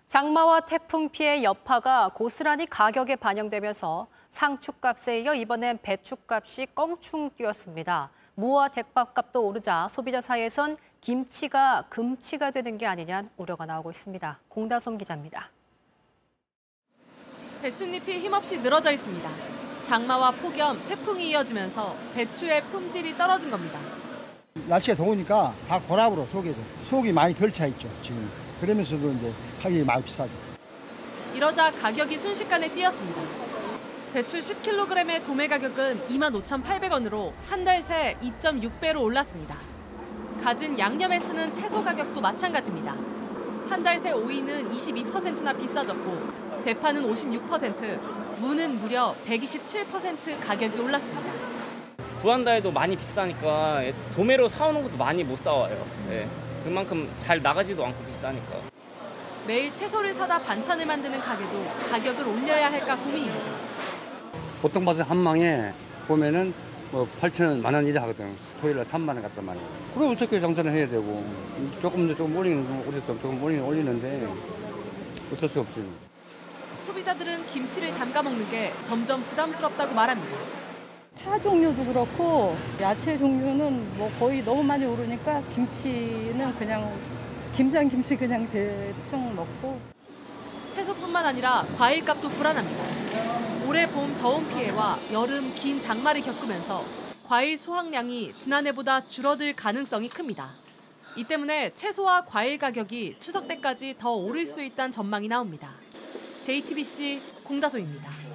장마와 태풍 피해 여파가 고스란히 가격에 반영되면서 상추값에 이어 이번엔 배추값이 껑충 뛰었습니다. 무와 대파값도 오르자 소비자 사이에선 김치가 금치가 되는 게 아니냐는 우려가 나오고 있습니다. 공다솜 기자입니다. 배춧잎이 힘없이 늘어져 있습니다. 장마와 폭염, 태풍이 이어지면서 배추의 품질이 떨어진 겁니다. 날씨가 더우니까 다 고랍으로 속이 많이 덜 차 있죠, 지금. 그러면서도 이제 가격이 많이 비싸죠. 이러자 가격이 순식간에 뛰었습니다. 배추 10kg의 도매 가격은 25,800원으로 한 달 새 2.6배로 올랐습니다. 갖은 양념에 쓰는 채소 가격도 마찬가지입니다. 한 달 새 오이는 22%나 비싸졌고 대파는 56%, 무는 무려 127% 가격이 올랐습니다. 구한다 해도 많이 비싸니까 도매로 사오는 것도 많이 못 사와요. 네. 그만큼 잘 나가지도 않고 비싸니까. 매일 채소를 사다 반찬을 만드는 가게도 가격을 올려야 할까 고민입니다. 보통 봐서 한 망에 보면은 뭐 8,000원, 10,000원 이래 하거든. 토요일에 3만 원 갖단 말이에요. 그럼 어떻게 장사를 해야 되고 조금 올리는데 어쩔 수 없지. 소비자들은 김치를 담가 먹는 게 점점 부담스럽다고 말합니다. 파 종류도 그렇고 야채 종류는 뭐 거의 너무 많이 오르니까 김치는 그냥 김장김치 그냥 대충 먹고. 채소뿐만 아니라 과일값도 불안합니다. 올해 봄 저온 피해와 여름 긴 장마를 겪으면서 과일 수확량이 지난해보다 줄어들 가능성이 큽니다. 이 때문에 채소와 과일 가격이 추석 때까지 더 오를 수 있다는 전망이 나옵니다. JTBC 공다솜입니다.